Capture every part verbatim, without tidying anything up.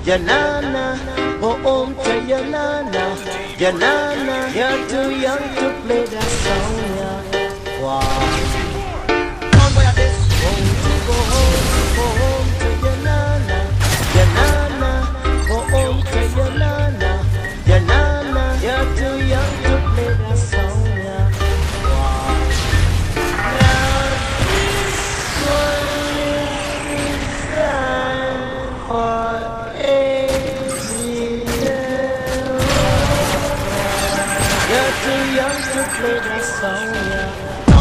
your nana, go home to your nana, your nana, you're too young to play that song, yeah. Wow. Won't you go home, go home to your nana, your nana, go home to your nana, your nana, you're too young to play that song, yeah. Wow. Now this one is time for ages. You're too young to play that song, yeah.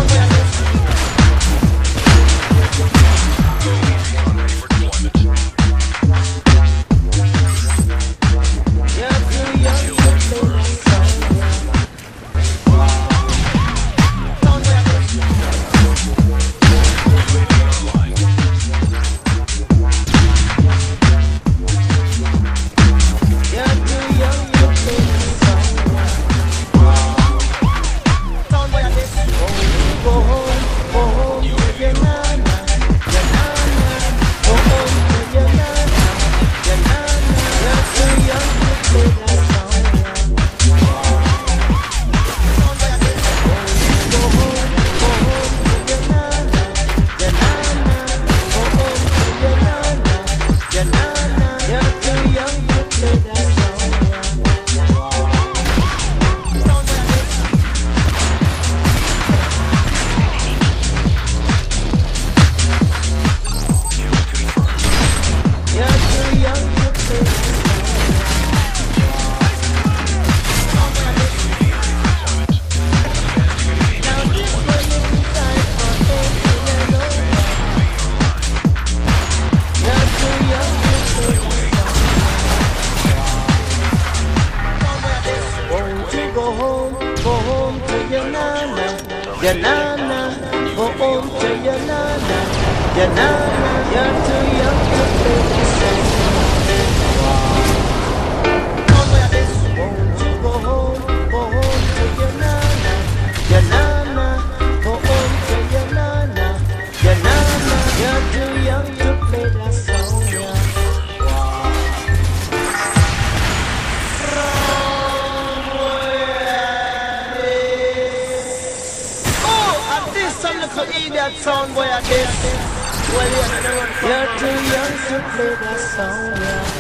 Your nana, go home to your nana, your nana, you're too young to play the song. Won't you go home, go home to your nana, your nana, go home to your nana, your nana, you're too young to play that song, yeah. So idiot sound boy, I guess. Well, you're too young to play that song, yeah.